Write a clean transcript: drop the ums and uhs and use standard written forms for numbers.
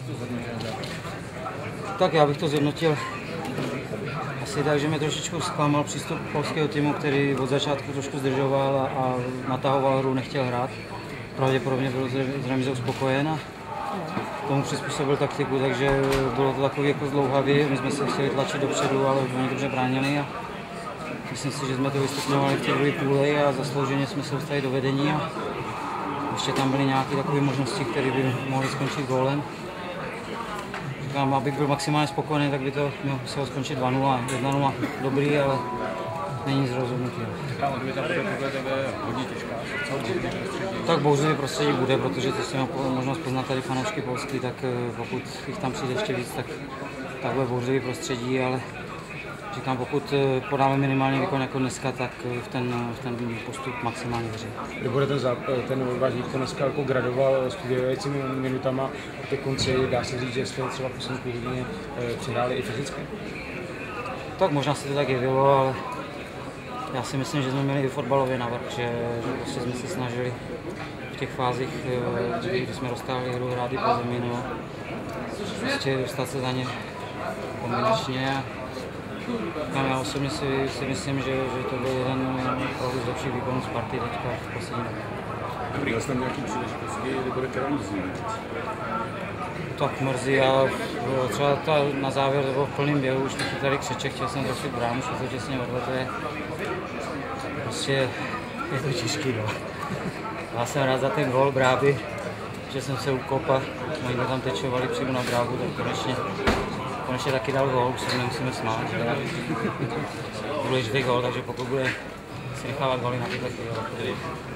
to zhodnotil? Tak já bych to zhodnotil asi tak, že mě trošičku zklamal přístup polského týmu, který od začátku trošku zdržoval a natahoval hru, nechtěl hrát. Pravděpodobně byl z remízou spokojen a tomu přizpůsobil taktiku, takže bylo to takový jako zdlouhavý. My jsme se chtěli tlačit dopředu, ale oni dobře bránili a myslím si, že jsme to vystupňovali v té druhé půli a zaslouženě jsme se dostali do vedení a ještě tam byly nějaké takové možnosti, které by mohly skončit gólem. Říkám, abych byl maximálně spokojený, tak by to muselo skončit 2-0, 1-0 dobrý, ale není nic rozhodnutí. Ta odvěta bude podle tebe hodně těžká. Tak bouřlivé prostředí bude, protože to si mám možnost poznat tady fanoušky polský, tak pokud jich tam přijde ještě víc, tak bude bouřlivé prostředí, ale říkám, pokud podáme minimální výkon jako dneska, tak v ten postup maximálně věřím. Kdy bude ten váš výkon dneska jako gradoval s průběhujícími minutama a ke konci dá se říct, že jste třeba v poslední půl hodině přihráli i fyzicky? Tak možná se to tak jevilo, ale já si myslím, že jsme měli i fotbalově navrch, že prostě jsme se snažili v těch fázích, kdy jsme dostávali hru hrát i po zemi, no, prostě dostat se za ně kombinačně. Já osobně si myslím, že to byl jeden z lepších výkonů Sparty teďka v poslední době. Měl jsi tam nějaký příležitosti, kdy bude králízí? Tak mrzí a třeba na závěr to bylo v plném běhu, už mi tady křeček, chtěl jsem trefit bránu, šlo to těsně vedle, to je prostě je to těžký, no. Já jsem rád za ten gól Bráby, že jsem se ukop a oni tam tečovali přímo na Brábu, tak konečně taky dal gól, už se nemusíme smát. Důležitý gól, takže pokud bude si nechávat góly na tyhle chvíle.